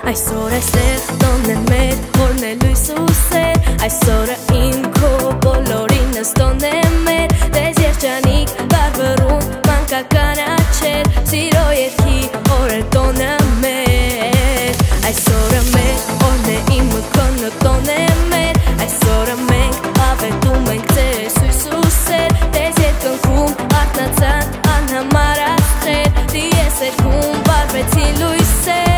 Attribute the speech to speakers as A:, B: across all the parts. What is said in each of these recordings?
A: Այսօր այստեղ տոնն մեր հորն է լույս ու սեր Այսօրը իմ քո բոլորին նստոն է մեր Դեզ երջանիկ բարբրուն մանկական աչեր Սիրո երկի օր է տոնը մեր Այսօրը մեր օրն է իմ քոնը տոն է մեր Այսօրը մենք ավետում ենք ձեր սույս ու սեր Դեզ երկնքում արթնացան անհամար աստղեր Դիես երկում բարբեցի լույսեր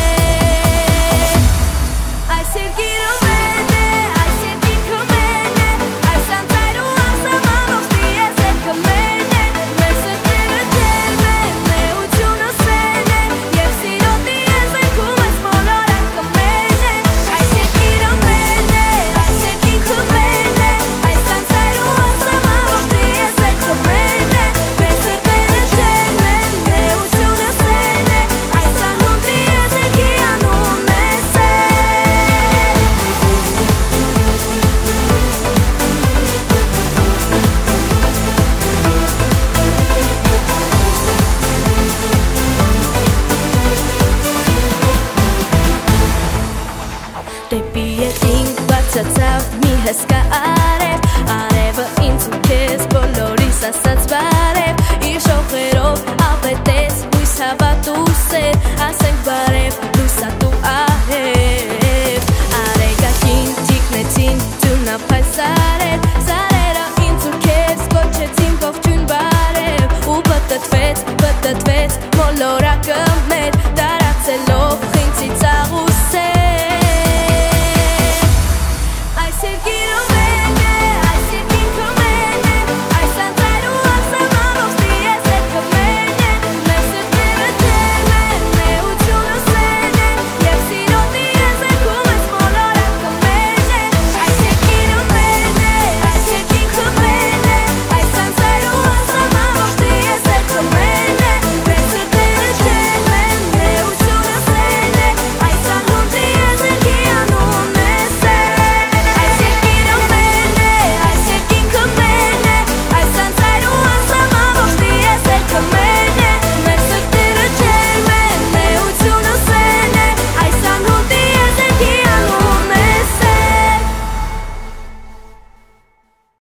A: Դեպի ետին բացացավ մի հսկա արև Արևը ինձ ու քեզ բոլորիս ասաց բարև Իր շողերով ավետեց հույս հավատ ու սեր Ասենք